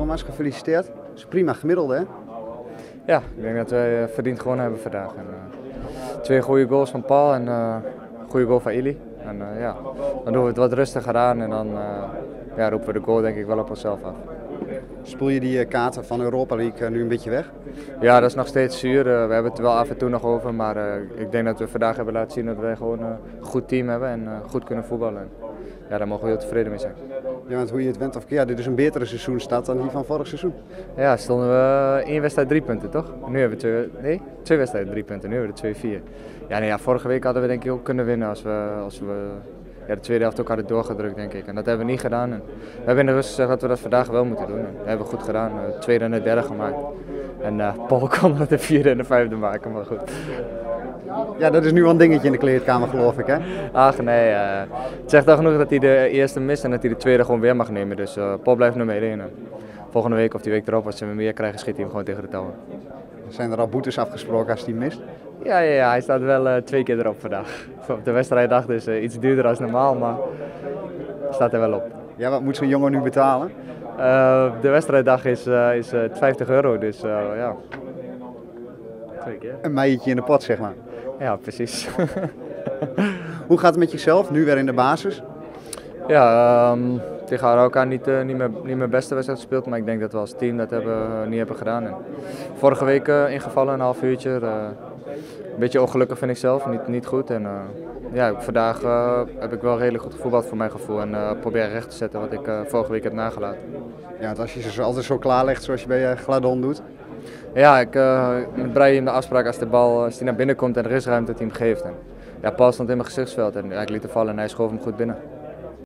Thomas, gefeliciteerd. Dat is prima gemiddelde, hè? Ja, ik denk dat wij verdiend gewonnen hebben vandaag. En, 2 goede goals van Paul en een goede goal van Ili. En ja, dan doen we het wat rustiger aan en dan ja, roepen we de goal denk ik wel op onszelf af. Spoel je die kaarten van Europa League nu een beetje weg? Ja, dat is nog steeds zuur. We hebben het er wel af en toe nog over, maar ik denk dat we vandaag hebben laten zien dat wij gewoon een goed team hebben en goed kunnen voetballen. En, ja, daar mogen we heel tevreden mee zijn. Ja, want hoe je het went of keert, dit is een betere seizoenstart dan die van vorig seizoen. Ja, stonden we 1 wedstrijd 3 punten, toch? Nu hebben we 2 wedstrijden 3 punten, nu hebben we er 2-4. Ja, nee, ja, vorige week hadden we denk ik ook kunnen winnen als we ja, de tweede helft ook hadden doorgedrukt, denk ik. En dat hebben we niet gedaan. En we hebben in de rust gezegd dat we dat vandaag wel moeten doen. En dat hebben we goed gedaan. De tweede en de derde gemaakt. En Paul kon het de vierde en de vijfde maken, maar goed. Ja, dat is nu wel een dingetje in de kleedkamer, geloof ik, hè? Ach nee, het zegt al genoeg dat hij de eerste mist en dat hij de tweede gewoon weer mag nemen. Dus Paul blijft nummer 1. En volgende week of die week erop, als we meer krijgen, schiet hij hem gewoon tegen de touwen. Zijn er al boetes afgesproken als hij mist? Ja, hij staat wel 2 keer erop vandaag. Op de wedstrijddag is iets duurder dan normaal, maar staat er wel op. Ja, wat moet zo'n jongen nu betalen? De wedstrijddag is €50, dus ja. 2 keer. Een meidje in de pot, zeg maar. Ja, precies. Hoe gaat het met jezelf, nu weer in de basis? Ja, tegen Arauca niet mijn beste wedstrijd gespeeld, maar ik denk dat we als team dat niet hebben gedaan. En vorige week ingevallen, een half uurtje. Een beetje ongelukkig vind ik zelf, niet goed. En ja, vandaag heb ik wel redelijk goed gevoetbald voor mijn gevoel en probeer recht te zetten wat ik vorige week heb nagelaten. Ja, want als je ze altijd zo klaarlegt zoals je bij Gladon doet. Ja, ik met Brahim de afspraak als die naar binnen komt en er is ruimte dat hij hem geeft. En, ja, Paul stond in mijn gezichtsveld en ik liet hem vallen en hij schoof hem goed binnen.